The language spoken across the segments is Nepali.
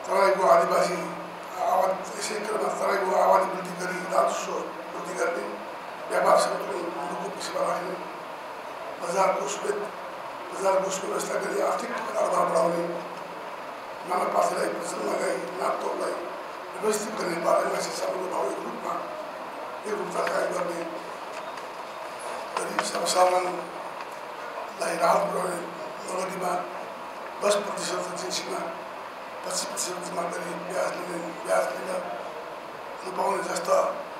तराईको आदिवासी आवाज यसै क्रममा तराईको आवाज वृद्धि गरी राजस्व वृद्धि गर्ने व्यापार सन्तुलनको विषयमा राख्ने बजारको सुव्यवस्था गरी आर्थिक कारोबार बढाउने मानव पाथीलाई प्रचलन लगाई नापतोपलाई व्यवस्थित गर्ने बारेमा शिक्षाको भाव एकरूपता कायम गर्ने गरी सर्वसाधारणलाई राहत पुर्याउने नगदीमा 10% जिन्सीमा 25% जम्मा गरी ब्याज लिन नपाउने जस्ता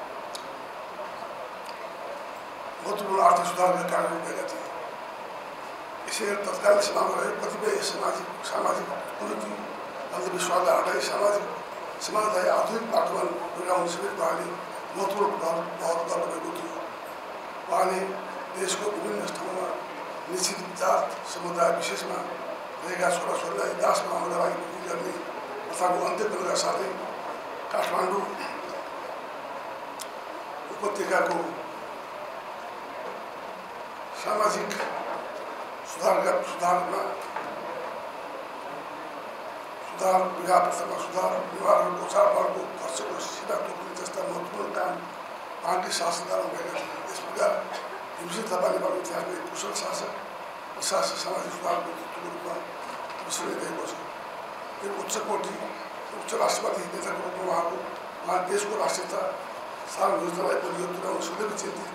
महत्त्वपूर्ण आर्थिक सुधारका कार्यहरू भएका थिए। यसै गरी तत्कालीन समयमा रहेको कतिपय सामाजिक कुरीति अन्धविश्वासलाई हटाई समाजलाई आधुनिक बाटोमा डोर्याउने समेत उहाँले महत्त्वपूर्ण प्रभाव गर्नुभएको थियो। उहाँले देशको विभिन्न ठाउँमा निश्चित जात समुदाय विशेषमा रहेका छोराछोरीलाई दास बनाउनका लागि बिक्री गर्ने प्रथाको अन्त्य गर्नका साथै काठमाडौँ उपत्यकाको सामाजिक सुधार विवाहप्रथामा सुधार विवाहहरूको चाडबाडको खर्चको सिधा तोक्ने जस्ता महत्त्वपूर्ण काम उहाँकै शासनकालमा भएका थिए। यस प्रकार भीमसेन थापा नेपालको इतिहासमा एक कुशल शासक सामाजिक सुधारको नेतृत्वको रूपमा विश्वइरहेको छ। एक उच्च राष्ट्रवादी नेताको रूपमा उहाँ देशको राष्ट्रियता सार्वभौमिकतालाई बलियो तुल्याउन सदैव चिन्तित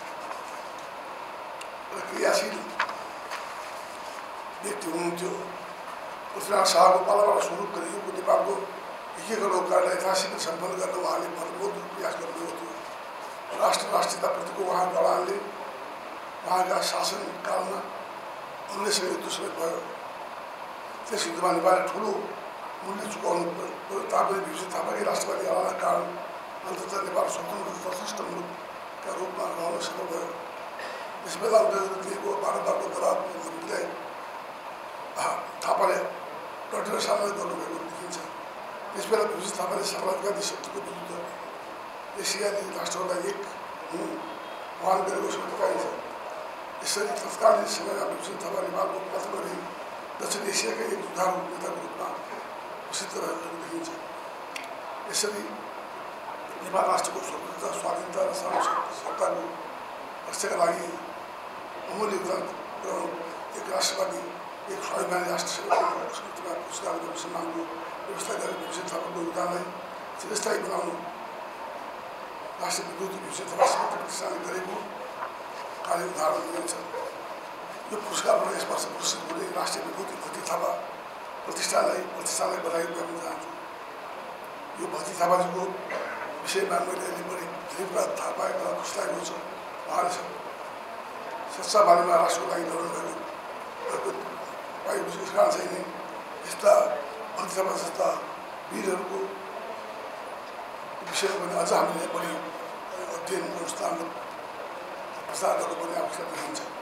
र क्रियाशील व्यक्ति हुनुहुन्थ्यो। पृथ्वीनारायण शाहको पालाबाट सुरु गरिएको नेपालको एकीकरण कार्यलाई यथाशीघ्र सम्पन्न गर्न उहाँले भरपूर प्रयास गर्नुभएको थियो। राष्ट्रियताप्रतिको उहाँको अडानले उहाँका शासनकालमा अङ्ग्रेजसँग युद्ध समेत भयो। त्यस युद्धमा नेपालले ठुलो मूल्य चुकाउनु पर्यो तापनि भीमसेन थापाकै राष्ट्रवादी अडानका कारण अन्ततः नेपाल स्वतन्त्र प्रतिष्ठित मुलुकका रूपमा रहन सफल भयो। यस बेला उनीहरूले दिएको बारम्बारको दबावलाई थापाले डटेर सामना गर्नुभएको देखिन्छ। त्यसबेला भीमसेन थापाले साम्राज्यवादी शक्तिको विरुद्ध एसियाली राष्ट्रहरूलाई एक आह्वान गरेको समेत पाइन्छ। यसरी तत्कालीन समयमा भीमसेन थापा नेपालको प्रथम रही दक्षिण एसियाका एक जुझारु नेताको रूपमा प्रसिद्ध रहेको देखिन्छ। यसरी नेपाल राष्ट्रको स्वतन्त्रता स्वाधीनता र सत्ताको रक्षाका लागि अमूल्य योगदान पुर्याउनु एक राष्ट्रवादी एक स्वाभिमानी राष्ट्रसेवाको स्मृतिमा पुरस्कार सम्मानको व्यवस्था गरेर भीमसेन थापाको योगदानलाई चिरस्थायी बनाउनु राष्ट्रिय विभूति भीमसेन थापा स्मृति प्रतिष्ठानले गरेको कार्य उदाहरण दिइन्छ। यो पुरस्कारबाट यस वर्ष पुरस्कृत हुने राष्ट्रिय विभूति भक्ति थापा प्रतिष्ठानलाई बधाई दिन चाहन्छु। यो भक्ति थापाजीको विषयमा मैले अहिले बढी धेरै कुरा थाहा पाएको र खुसी लागेको छ। उहाँले सच्चा बानीमा राष्ट्रको लागि लड्नु भएको पाएको यस कारण चाहिँ नै यस्ता भक्ति थापा जस्ता वीरहरूको विषयमा पनि अझ हामीले बढी अध्ययन अनुष्ठान प्रचार गर्नुपर्ने आवश्यकता देखिन्छ।